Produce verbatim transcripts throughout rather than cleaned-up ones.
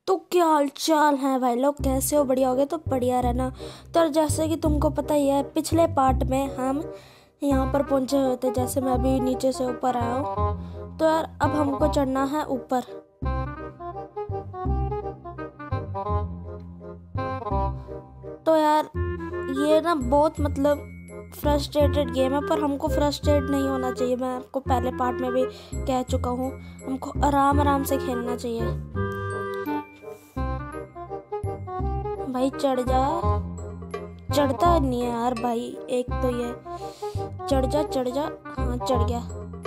तो क्या हाल चाल है भाई लोग, कैसे हो? बढ़िया हो गए तो बढ़िया रहना। तो जैसे कि तुमको पता ही है, पिछले पार्ट में हम यहाँ पर पहुँचे हुए थे। जैसे मैं अभी नीचे से ऊपर आया हूँ, तो यार अब हमको चढ़ना है ऊपर। तो यार ये ना बहुत मतलब फ्रस्ट्रेटेड गेम है, पर हमको फ्रस्ट्रेट नहीं होना चाहिए। मैं आपको पहले पार्ट में भी कह चुका हूँ, हमको आराम आराम से खेलना चाहिए। भाई चढ़ जा, चढ़ता नहीं है यार भाई। एक तो ये चढ़ जा चढ़ जा, हाँ चढ़ गया,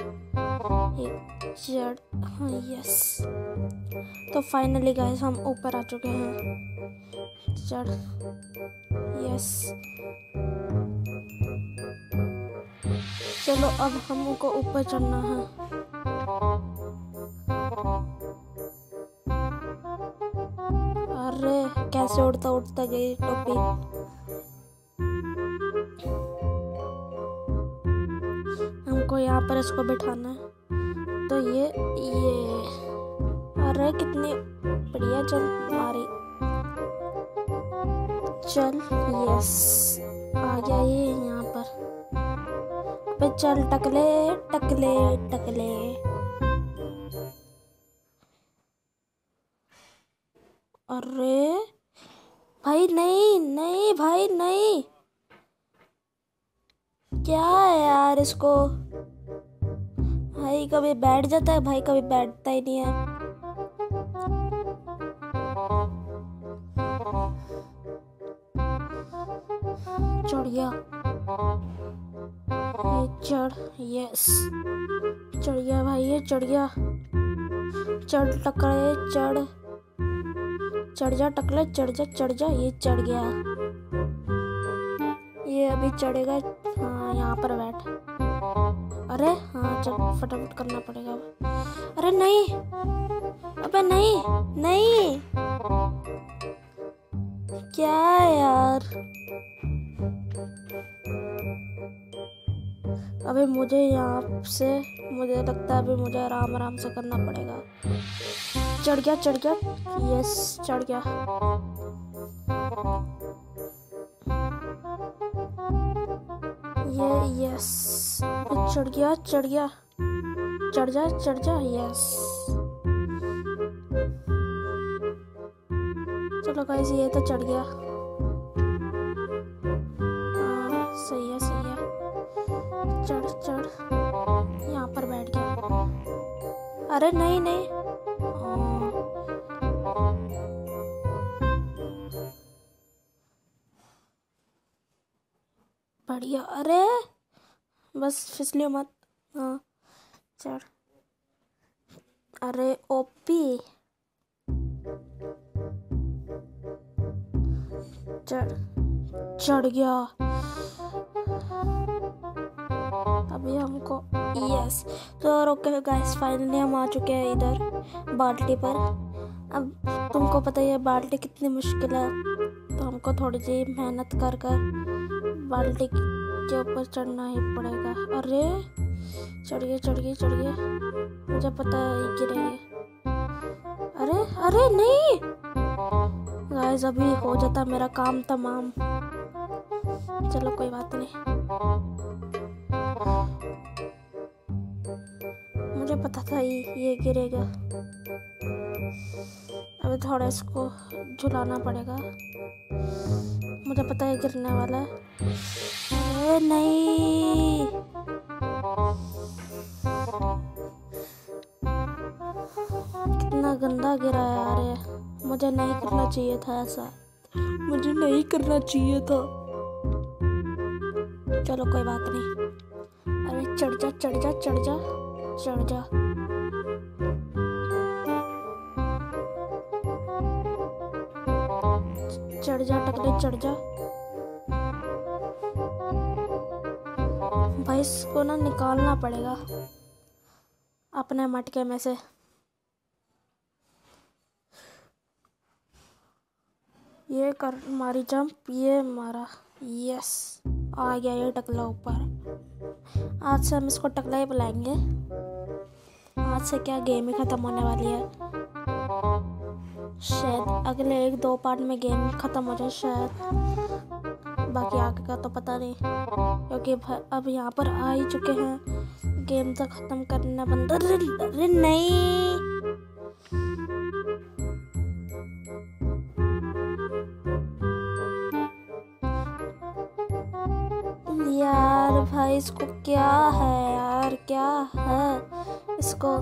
एक चढ़, हाँ यस। तो फाइनली गाइस हम ऊपर आ चुके हैं। चढ़, यस। चलो अब हमको ऊपर चढ़ना है। अरे कैसे उड़ता उड़ता गई टोपी। हमको यहाँ पर इसको बिठाना है। तो ये ये अरे कितनी बढ़िया चल मारी। चल यस, आ गया ये यहाँ पर। अबे चल टकले टकले टकले। अरे भाई नहीं नहीं भाई नहीं, क्या है यार इसको। भाई कभी बैठ जाता है, भाई कभी बैठता ही नहीं है। चढ़ गया, ये चढ़, यस चढ़ गया भाई, ये चढ़ गया। चढ़ टकले चढ़, चढ़ जा टकले, चढ़ जा चढ़ जा, ये चढ़ गया। ये अभी चढ़ेगा, हाँ यहाँ पर बैठ। अरे हाँ चल, फटाफट करना पड़ेगा। अरे नहीं, अबे नहीं नहीं, क्या है यार। अबे मुझे यहाँ से, मुझे लगता है अभी मुझे आराम आराम से करना पड़ेगा। चढ़ गया चढ़ गया, यस चढ़ गया। ये यस, चढ़ गया चढ़ गया, चढ़ जा चढ़ जा, यस। चलो गाइस ये तो चढ़ गया, हाँ सही है सही है। चढ़ चढ़, यहाँ पर बैठ गया। अरे नहीं नहीं, बढ़िया। अरे बस फिसलियो मत, हाँ चढ़। अरे ओपी, चढ़ चढ़ गया। अभी हमको, यस। तो ओके गाइस, फाइनली हम आ चुके हैं इधर बाल्टी पर। अब तुमको पता ही है बाल्टी कितनी मुश्किल है, तो हमको थोड़ी सी मेहनत कर कर बाल्टी के ऊपर चढ़ना ही पड़ेगा। अरे चढ़ गए चढ़ गए चढ़ गए, मुझे पता है गिरेंगे। अरे अरे नहीं गाइस, अभी हो जाता मेरा काम तमाम। चलो कोई बात नहीं, मुझे पता था ये, ये गिरेगा। अभी थोड़ा इसको झुलाना पड़ेगा, मुझे पता है गिरने वाला है। अरे नहीं, कितना गंदा गिरा है यार ये। मुझे नहीं करना चाहिए था ऐसा, मुझे नहीं करना चाहिए था। चलो कोई बात नहीं। अरे चढ़ जा चढ़ जा चढ़ जा चढ़ जा। चढ़ जा टकले चढ़ जा। भाई इसको ना निकालना पड़ेगा अपने मटके में से। ये कर मारी जंप, ये मारा, यस आ गया ये टकला ऊपर। आज से हम इसको टकला ही बुलाएंगे। आज से क्या गेम ही खत्म होने वाली है। शायद अगले एक दो पार्ट में गेम ख़त्म हो जाए शायद, बाकी आगे का तो पता नहीं, क्योंकि अब यहाँ पर आ ही चुके हैं। गेम तो ख़त्म करना बंद। अरे नहीं यार भाई, इसको क्या है यार, क्या है इसको।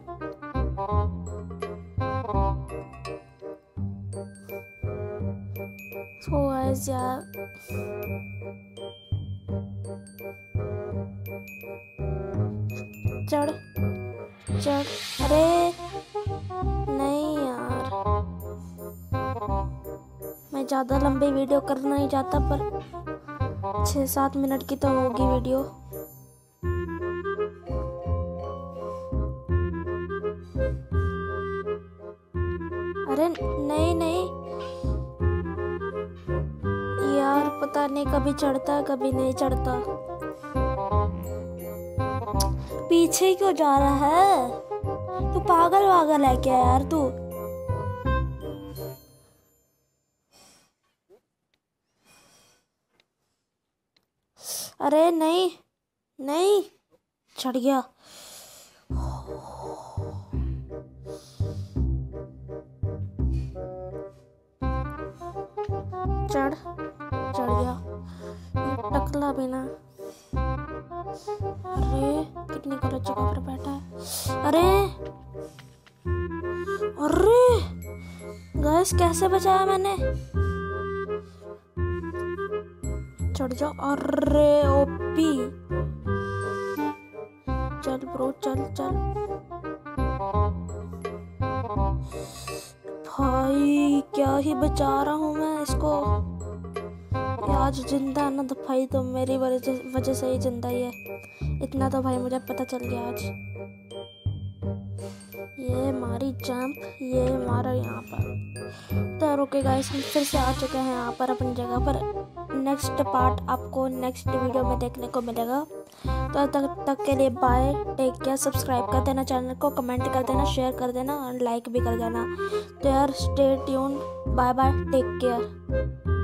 सो गाइस यार, चढ़ चढ़। अरे नहीं यार, मैं ज़्यादा लंबी वीडियो करना नहीं चाहता, पर छः सात मिनट की तो होगी वीडियो। अरे नहीं नहीं यार, पता नहीं कभी चढ़ता है कभी नहीं चढ़ता। पीछे क्यों जा रहा है तू? पागल वागल है क्या यार तू? अरे नहीं नहीं, चढ़ गया। चढ़ चढ़ गया, टकला भी ना। अरे कितनी गलत जगह पर बैठा है। अरे अरे गाइस, कैसे बचाया मैंने? चढ़ जाओ। अरे ओपी, चल ब्रो चल चल। भाई क्या ही बचा रहा हूँ मैं इसको। ये आज जिंदा है ना तो भाई तो मेरी वजह से ही जिंदा ही है, इतना तो भाई मुझे पता चल गया आज। ये मारी जंप, ये मारा यहाँ पर। तो ओके गाइस, हम फिर से आ चुके हैं यहाँ पर अपनी जगह पर। नेक्स्ट पार्ट आपको नेक्स्ट वीडियो में देखने को मिलेगा। तो तब तक के लिए बाय, टेक केयर। सब्सक्राइब कर देना चैनल को, कमेंट कर देना, शेयर कर देना और लाइक भी कर देना। तो यार stay tune, bye bye, take care.